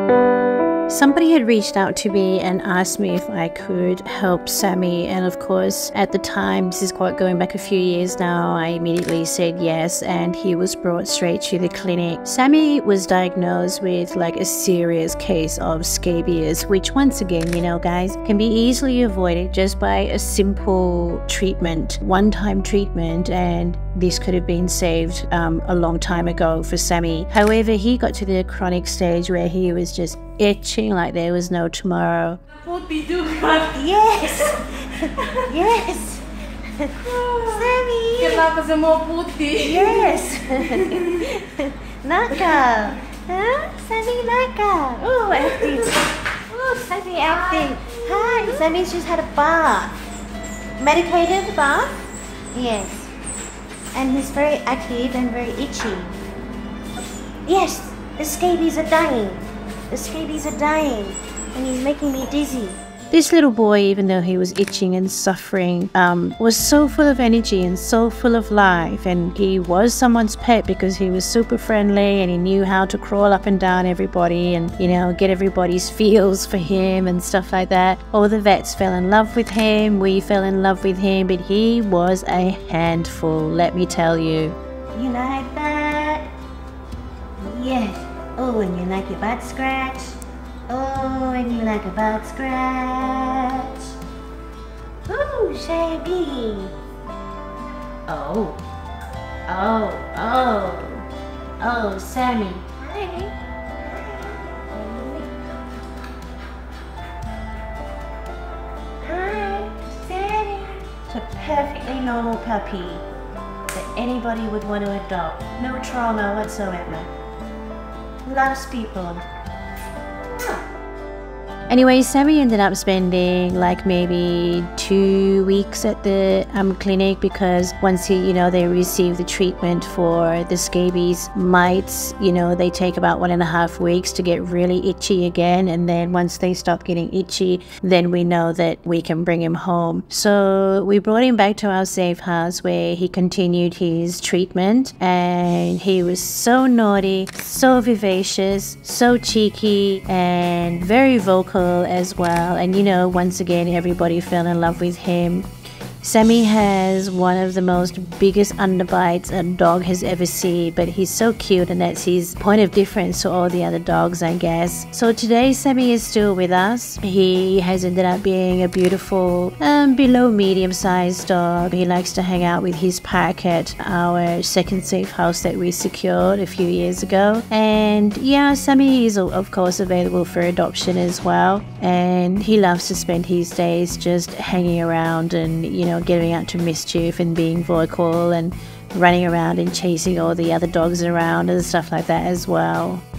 Somebody had reached out to me and asked me if I could help Sammy, and of course at the time, this is quite going back a few years now, I immediately said yes, and he was brought straight to the clinic. Sammy was diagnosed with like a serious case of scabies, which once again, you know guys, can be easily avoided just by a simple treatment, one-time treatment, and this could have been saved a long time ago for Sammy. However, he got to the chronic stage where he was just itching like there was no tomorrow. Yes! Yes! Sammy! Kenapa semua putih? Yes! Nakal! Huh? Sammy nakal! Oh, acting! Oh, Sammy acting! Hi! Sammy's just had a bath. Medicated bath? Yes. And he's very active and very itchy. Yes! The scabies are dying! The scabies are dying, and he's making me dizzy. This little boy, even though he was itching and suffering, was so full of energy and so full of life, and he was someone's pet because he was super friendly and he knew how to crawl up and down everybody and, you know, get everybody's feels for him and stuff like that. All the vets fell in love with him, we fell in love with him, but he was a handful, let me tell you. You like that? Yes. Oh, and you like your butt scratch? Oh, and you like a butt scratch? Ooh, Shabby! Oh. Oh, oh. Oh, Sammy. Hi. Hi, Sammy. It's a perfectly normal puppy that anybody would want to adopt. No trauma whatsoever. Loves people. Anyway, Sammy ended up spending like maybe 2 weeks at the clinic because once they receive the treatment for the scabies mites, they take about 1.5 weeks to get really itchy again, and then once they stop getting itchy, then we know that we can bring him home. So we brought him back to our safe house where he continued his treatment, and he was so naughty, so vivacious, so cheeky, and very vocal as well, and once again everybody fell in love with him. Sammy has one of the most biggest underbites a dog has ever seen, but he's so cute, and that's his point of difference to all the other dogs, I guess. So today Sammy is still with us. He has ended up being a beautiful below medium-sized dog. He likes to hang out with his pack at our second safe house that we secured a few years ago. And yeah, Sammy is of course available for adoption as well, and he loves to spend his days just hanging around and getting out to mischief and being vocal and running around and chasing all the other dogs around and stuff like that as well.